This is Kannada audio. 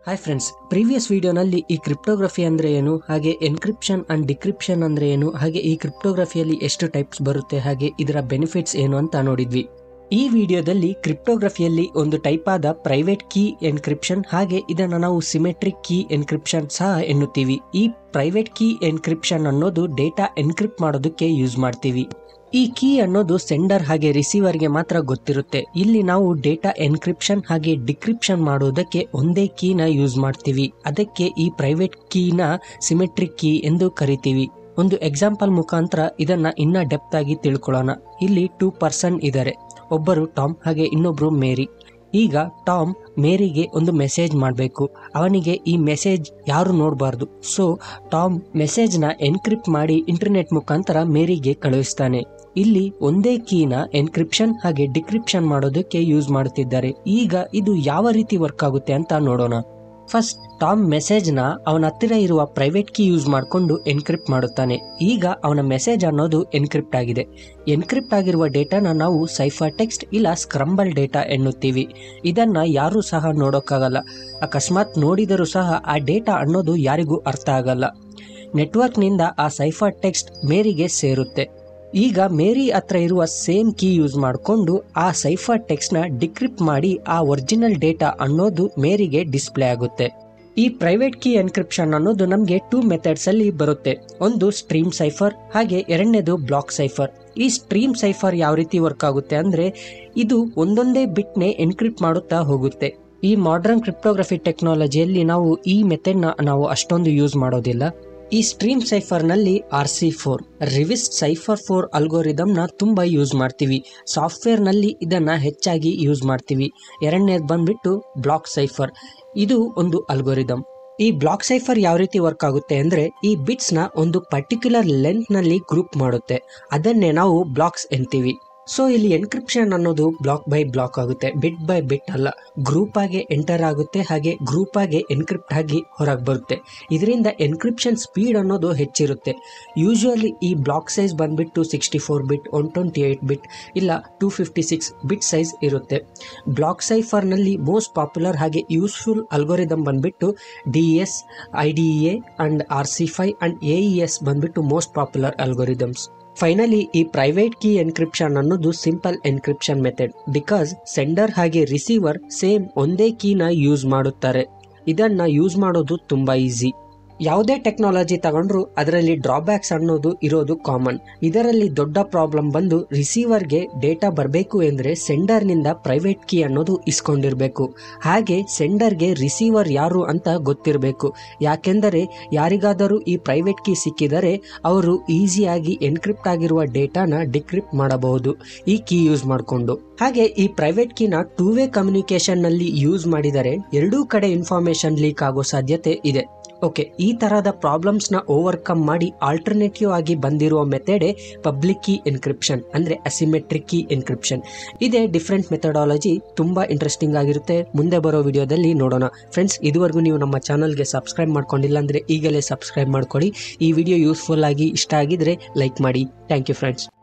ಹಾಯ್ ಫ್ರೆಂಡ್ಸ್, ಪ್ರೀವಿಯಸ್ ವಿಡಿಯೋನಲ್ಲಿ ಈ ಕ್ರಿಪ್ಟೋಗ್ರಫಿ ಅಂದರೆ ಏನು, ಹಾಗೆ ಎನ್ಕ್ರಿಪ್ಷನ್ ಅಂಡ್ ಡಿಕ್ರಿಪ್ಷನ್ ಅಂದರೆ ಏನು, ಹಾಗೆ ಈ ಕ್ರಿಪ್ಟೋಗ್ರಫಿಯಲ್ಲಿ ಎಷ್ಟು ಟೈಪ್ಸ್ ಬರುತ್ತೆ, ಹಾಗೆ ಇದರ ಬೆನಿಫಿಟ್ಸ್ ಏನು ಅಂತ ನೋಡಿದ್ವಿ. ಈ ವಿಡಿಯೋದಲ್ಲಿ ಕ್ರಿಪ್ಟೋಗ್ರಫಿಯಲ್ಲಿ ಒಂದು ಟೈಪ್ ಆದ ಪ್ರೈವೇಟ್ ಕೀ ಎನ್ಕ್ರಿಪ್ಷನ್, ಹಾಗೆ ಇದನ್ನು ನಾವು ಸಿಮೆಟ್ರಿಕ್ ಕೀ ಎನ್ಕ್ರಿಪ್ಷನ್ ಸಹ ಎನ್ನುತ್ತೀವಿ. ಈ ಪ್ರೈವೇಟ್ ಕೀ ಎನ್ಕ್ರಿಪ್ಷನ್ ಅನ್ನೋದು ಡೇಟಾ ಎನ್ಕ್ರಿಪ್ಟ್ ಮಾಡೋದಕ್ಕೆ ಯೂಸ್ ಮಾಡ್ತೀವಿ. ಈ ಕೀ ಅನ್ನೋದು ಸೆಂಡರ್ ಹಾಗೆ ರಿಸೀವರ್ಗೆ ಮಾತ್ರ ಗೊತ್ತಿರುತ್ತೆ. ಇಲ್ಲಿ ನಾವು ಡೇಟಾ ಎನ್ಕ್ರಿಪ್ಷನ್ ಹಾಗೆ ಡಿಕ್ರಿಪ್ಷನ್ ಮಾಡೋದಕ್ಕೆ ಒಂದೇ ಕೀನ ಯೂಸ್ ಮಾಡ್ತೀವಿ. ಅದಕ್ಕೆ ಈ ಪ್ರೈವೇಟ್ ಕೀನ ಸಿಮೆಟ್ರಿಕ್ ಕೀ ಎಂದು ಕರಿತೀವಿ. ಒಂದು ಎಕ್ಸಾಂಪಲ್ ಮುಖಾಂತರ ಇದನ್ನ ಇನ್ನ ಡೆಪ್ತ್ ಆಗಿ ತಿಳ್ಕೊಳ್ಳೋಣ. ಇಲ್ಲಿ 2 ಪರ್ಸನ್ ಇದ್ದಾರೆ. ಒಬ್ಬರು ಟಾಮ್ ಹಾಗೆ ಇನ್ನೊಬ್ರು ಮೇರಿ. ಈಗ ಟಾಮ್ ಮೇರಿಗೆ ಒಂದು ಮೆಸೇಜ್ ಮಾಡಬೇಕು. ಅವನಿಗೆ ಈ ಮೆಸೇಜ್ ಯಾರು ನೋಡಬಾರ್ದು. ಸೊ ಟಾಮ್ ಮೆಸೇಜ್ನ ಎನ್ಕ್ರಿಪ್ಟ್ ಮಾಡಿ ಇಂಟರ್ನೆಟ್ ಮುಖಾಂತರ ಮೇರಿಗೆ ಕಳುಹಿಸ್ತಾನೆ. ಇಲ್ಲಿ ಒಂದೇ ಕೀನ ಎನ್ಕ್ರಿಪ್ಷನ್ ಹಾಗೆ ಡಿಕ್ರಿಪ್ಷನ್ ಮಾಡೋದಕ್ಕೆ ಯೂಸ್ ಮಾಡುತ್ತಿದ್ದಾರೆ. ಈಗ ಇದು ಯಾವ ರೀತಿ ವರ್ಕ್ ಆಗುತ್ತೆ ಅಂತ ನೋಡೋಣ. ಫಸ್ಟ್ ಟಾಮ್ ಮೆಸೇಜ್ನ ಅವನ ಹತ್ತಿರ ಇರುವ ಪ್ರೈವೇಟ್ ಕೀ ಯೂಸ್ ಮಾಡಿಕೊಂಡು ಎನ್ಕ್ರಿಪ್ಟ್ ಮಾಡುತ್ತಾನೆ. ಈಗ ಅವನ ಮೆಸೇಜ್ ಅನ್ನೋದು ಎನ್ಕ್ರಿಪ್ಟ್ ಆಗಿದೆ. ಎನ್ಕ್ರಿಪ್ಟ್ ಆಗಿರುವ ಡೇಟಾನ ನಾವು ಸೈಫರ್ ಟೆಕ್ಸ್ಟ್ ಇಲ್ಲ ಸ್ಕ್ರಂಬಲ್ ಡೇಟಾ ಎನ್ನುತ್ತೀವಿ. ಇದನ್ನ ಯಾರೂ ಸಹ ನೋಡೋಕ್ಕಾಗಲ್ಲ. ಅಕಸ್ಮಾತ್ ನೋಡಿದರೂ ಸಹ ಆ ಡೇಟಾ ಅನ್ನೋದು ಯಾರಿಗೂ ಅರ್ಥ ಆಗಲ್ಲ. ನೆಟ್ವರ್ಕ್ನಿಂದ ಆ ಸೈಫರ್ ಟೆಕ್ಸ್ಟ್ ಮೇರಿಗೆ ಸೇರುತ್ತೆ. ಈಗ ಮೇರಿ ಹತ್ರ ಇರುವ ಸೇಮ್ ಕೀ ಯೂಸ್ ಮಾಡಿಕೊಂಡು ಆ ಸೈಫರ್ ಟೆಕ್ಸ್ಟ್ನ ಡಿಕ್ರಿಪ್ಟ್ ಮಾಡಿ ಆ ಒರಿಜಿನಲ್ ಡೇಟಾ ಅನ್ನೋದು ಮೇರಿಗೆ ಡಿಸ್ಪ್ಲೇ ಆಗುತ್ತೆ. ಈ ಪ್ರೈವೇಟ್ ಕೀ ಎನ್ಕ್ರಿಪ್ಷನ್ ಅನ್ನೋದು ನಮಗೆ 2 ಮೆಥಡ್ಸ್ ಅಲ್ಲಿ ಬರುತ್ತೆ. ಒಂದು ಸ್ಟ್ರೀಮ್ ಸೈಫರ್ ಹಾಗೆ ಎರಡನೇದು ಬ್ಲಾಕ್ ಸೈಫರ್. ಈ ಸ್ಟ್ರೀಮ್ ಸೈಫರ್ ಯಾವ ರೀತಿ ವರ್ಕ್ ಆಗುತ್ತೆ ಅಂದ್ರೆ ಇದು ಒಂದೊಂದೇ ಬಿಟ್ನೆ ಎನ್ಕ್ರಿಪ್ಟ್ ಮಾಡುತ್ತಾ ಹೋಗುತ್ತೆ. ಈ ಮಾಡರ್ನ್ ಕ್ರಿಪ್ಟೋಗ್ರಫಿ ಟೆಕ್ನಾಲಜಿಯಲ್ಲಿ ನಾವು ಈ ಮೆಥಡ್ನ ನಾವು ಅಷ್ಟೊಂದು ಯೂಸ್ ಮಾಡೋದಿಲ್ಲ. ಈ ಸ್ಟ್ರೀಮ್ ಸೈಫರ್ ನಲ್ಲಿ RC4 ರಿವಿಸ್ ಸೈಫರ್ 4 ಅಲ್ಗೋರಿದಮ್ನ ತುಂಬಾ ಯೂಸ್ ಮಾಡ್ತೀವಿ. ಸಾಫ್ಟ್ವೇರ್ ನಲ್ಲಿ ಇದನ್ನ ಹೆಚ್ಚಾಗಿ ಯೂಸ್ ಮಾಡ್ತೀವಿ. ಎರಡನೇದು ಬಂದ್ಬಿಟ್ಟು ಬ್ಲಾಕ್ ಸೈಫರ್. ಇದು ಒಂದು ಅಲ್ಗೋರಿದಮ್. ಈ ಬ್ಲಾಕ್ ಸೈಫರ್ ಯಾವ ರೀತಿ ವರ್ಕ್ ಆಗುತ್ತೆ ಅಂದ್ರೆ ಈ ಬಿಟ್ಸ್ ನ ಒಂದು ಪರ್ಟಿಕ್ಯುಲರ್ ಲೆಂತ್ ನಲ್ಲಿ ಗ್ರೂಪ್ ಮಾಡುತ್ತೆ. ಅದನ್ನೇ ನಾವು ಬ್ಲಾಕ್ಸ್ ಎಂತೀವಿ. ಸೊ ಇಲ್ಲಿ ಎನ್ಕ್ರಿಪ್ಷನ್ ಅನ್ನೋದು ಬ್ಲಾಕ್ ಬೈ ಬ್ಲಾಕ್ ಆಗುತ್ತೆ, ಬಿಟ್ ಬೈ ಬಿಟ್ ಅಲ್ಲ. ಗ್ರೂಪ್ ಆಗಿ ಎಂಟರ್ ಆಗುತ್ತೆ ಹಾಗೆ ಗ್ರೂಪ್ ಆಗಿ ಎನ್ಕ್ರಿಪ್ಟ್ ಆಗಿ ಹೊರಗೆ ಬರುತ್ತೆ. ಇದರಿಂದ ಎನ್ಕ್ರಿಪ್ಷನ್ ಸ್ಪೀಡ್ ಅನ್ನೋದು ಹೆಚ್ಚಿರುತ್ತೆ. ಯೂಶುವಲಿ ಈ ಬ್ಲಾಕ್ ಸೈಜ್ ಬಂದ್ಬಿಟ್ಟು 64 ಬಿಟ್ 128 ಬಿಟ್ ಇಲ್ಲ 256 ಬಿಟ್ ಸೈಜ್ ಇರುತ್ತೆ. ಬ್ಲಾಕ್ ಸೈಫರ್ ನಲ್ಲಿ ಮೋಸ್ಟ್ ಪಾಪ್ಯುಲರ್ ಹಾಗೆ ಯೂಸ್ಫುಲ್ ಅಲ್ಗೋರಿದಮ್ ಬಂದ್ಬಿಟ್ಟು DES, IDEA and RC5 and AES ಬಂದ್ಬಿಟ್ಟು ಮೋಸ್ಟ್ ಪಾಪ್ಯುಲರ್ ಅಲ್ಗೋರಿದಮ್ಸ್. ಫೈನಲಿ ಈ ಪ್ರೈವೇಟ್ ಕೀ ಎನ್ಕ್ರಿಪ್ಷನ್ ಅನ್ನೋದು simple encryption method. Because sender ಹಾಗೆ ರಿಸೀವರ್ ಸೇಮ್ ಒಂದೇ ಕೀನ ಯೂಸ್ ಮಾಡುತ್ತಾರೆ. ಇದನ್ನ ಯೂಸ್ ಮಾಡೋದು ತುಂಬಾ ಈಸಿ. ಯಾವುದೇ ಟೆಕ್ನಾಲಜಿ ತಗೊಂಡ್ರು ಅದರಲ್ಲಿ ಡ್ರಾಬ್ಯಾಕ್ಸ್ ಅನ್ನೋದು ಇರೋದು ಕಾಮನ್. ಇದರಲ್ಲಿ ದೊಡ್ಡ ಪ್ರಾಬ್ಲಮ್ ಬಂದು ರಿಸೀವರ್ಗೆ ಡೇಟಾ ಬರಬೇಕು ಎಂದ್ರೆ ಸೆಂಡರ್ನಿಂದ ಪ್ರೈವೇಟ್ ಕೀ ಅನ್ನೋದು ಇಸ್ಕೊಂಡಿರ್ಬೇಕು. ಹಾಗೆ ಸೆಂಡರ್ಗೆ ರಿಸೀವರ್ ಯಾರು ಅಂತ ಗೊತ್ತಿರಬೇಕು. ಯಾಕೆಂದರೆ ಯಾರಿಗಾದರೂ ಈ ಪ್ರೈವೇಟ್ ಕೀ ಸಿಕ್ಕಿದರೆ ಅವರು ಈಸಿಯಾಗಿ ಎನ್ಕ್ರಿಪ್ಟ್ ಆಗಿರುವ ಡೇಟಾನ ಡಿಕ್ರಿಪ್ಟ್ ಮಾಡಬಹುದು ಈ ಕೀ ಯೂಸ್ ಮಾಡಿಕೊಂಡು. ಹಾಗೆ ಈ ಪ್ರೈವೇಟ್ ಕೀನ 2-ವೇ ಕಮ್ಯುನಿಕೇಶನ್ ನಲ್ಲಿ ಯೂಸ್ ಮಾಡಿದರೆ ಎರಡೂ ಕಡೆ ಇನ್ಫಾರ್ಮೇಶನ್ ಲೀಕ್ ಆಗೋ ಸಾಧ್ಯತೆ ಇದೆ. ಓಕೆ, ಈ ತರಹದ ಪ್ರಾಬ್ಲಮ್ಸ್ ನ ಓವರ್ಕಮ್ ಮಾಡಿ ಆಲ್ಟರ್ನೇಟಿವ್ ಆಗಿ ಬಂದಿರುವ ಮೆಥಡ್ ಪಬ್ಲಿಕ್ ಕೀ ಎನ್ಕ್ರಿಪ್ಷನ್ ಅಂದ್ರೆ ಅಸಿಮೆಟ್ರಿಕ್ ಕೀ ಎನ್ಕ್ರಿಪ್ಷನ್. ಇದೇ ಡಿಫ್ರೆಂಟ್ ಮೆಥಡಾಲಜಿ. ತುಂಬಾ ಇಂಟ್ರೆಸ್ಟಿಂಗ್ ಆಗಿರುತ್ತೆ. ಮುಂದೆ ಬರೋ ವಿಡಿಯೋದಲ್ಲಿ ನೋಡೋಣ. ಫ್ರೆಂಡ್ಸ್, ಇದುವರೆಗೂ ನೀವು ನಮ್ಮ ಚಾನಲ್ಗೆ ಸಬ್ಸ್ಕ್ರೈಬ್ ಮಾಡ್ಕೊಂಡಿಲ್ಲ ಅಂದ್ರೆ ಈಗಲೇ ಸಬ್ಸ್ಕ್ರೈಬ್ ಮಾಡ್ಕೊಳ್ಳಿ. ಈ ವಿಡಿಯೋ ಯೂಸ್ಫುಲ್ ಆಗಿ ಇಷ್ಟ ಆಗಿದ್ರೆ ಲೈಕ್ ಮಾಡಿ. Thank you friends.